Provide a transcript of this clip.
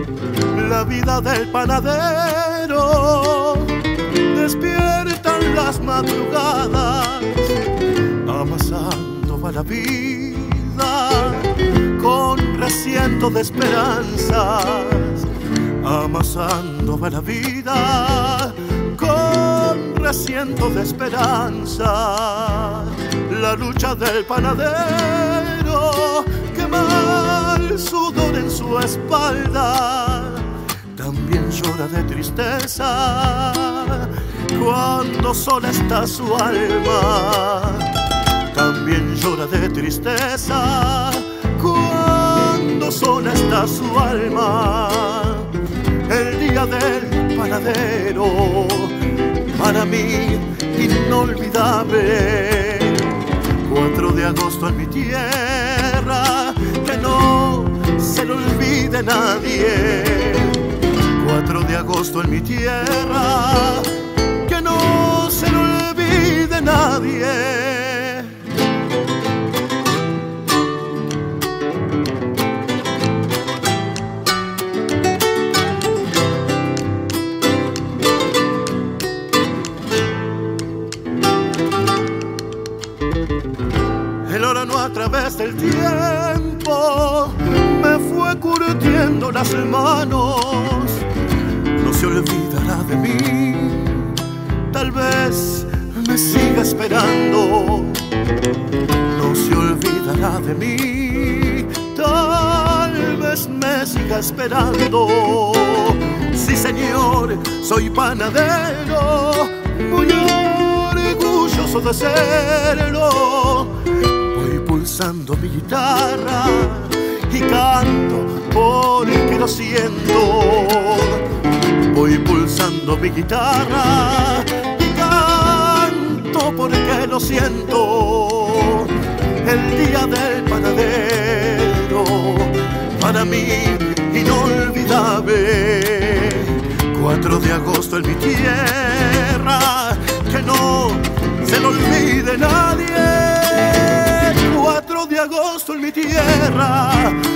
La vida del panadero despierta en las madrugadas, amasando va la vida con reciento de esperanzas, amasando va la vida con reciento de esperanza. La lucha del panadero quema el sudor en su espalda, también llora de tristeza cuando sola está su alma. También llora de tristeza cuando sola está su alma. El día del panadero, para mí inolvidable. 4 de agosto en mi tierra, que no se lo olvide nadie. 4 de agosto en mi tierra, que no se lo olvide nadie. El órano a través del tiempo me fue curtiendo las manos. No se olvidará de mí, tal vez me siga esperando. No se olvidará de mí, tal vez me siga esperando. Sí, señor, soy panadero, muy orgulloso de serlo. Voy pulsando mi guitarra y canto porque lo siento. Voy pulsando mi guitarra y canto porque lo siento. El día del panadero, para mí inolvidable. 4 de agosto en mi tierra, que no se lo olvide nadie. 4 de agosto en mi tierra,